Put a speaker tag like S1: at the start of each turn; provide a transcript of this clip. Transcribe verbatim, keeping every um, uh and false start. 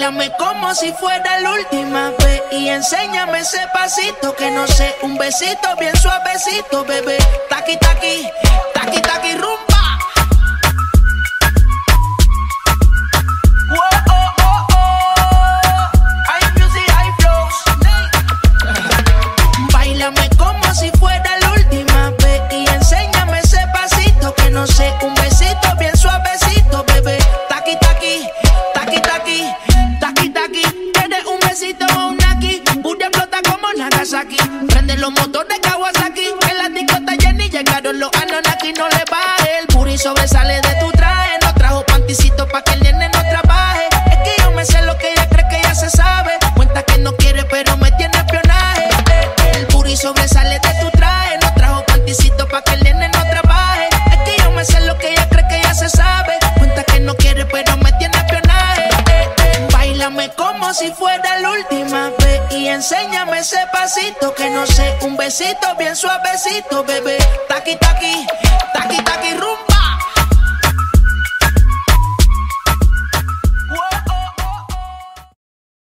S1: Báilame como si fuera la última vez y enséñame ese pasito que no sé, un besito bien suavecito, bebé. Taqui, taqui, taqui, taqui, rumba. Báilame como si fuera la última vez y enséñame ese pasito que no sé, un besito bien suavecito, bebé. Taqui, taqui, taqui, taqui, taqui, taqui. ¿Quieres un besito o un aquí? Booty explota como Nagasaki. Prende los motores Kawasaki. En la discota Jenny llegaron los Anunnaki. No le baje, el booty sobresale de tu traje. No trajo panticito pa' que el nene no trabaje. Es que yo me sé lo que ella cree que ya se sabe. Cuenta que no quiere pero me tiene espionaje. El booty sobresale de tu traje. No trajo panticito pa' que el nene no trabaje. Es que yo me sé lo que ella cree que ya se sabe. Cuenta que no quiere pero me tiene espionaje. Báilame como si fuera la última vez y enséñame ese pasito que no sé, un besito bien suavecito, bebé. Taqui, taqui, taqui,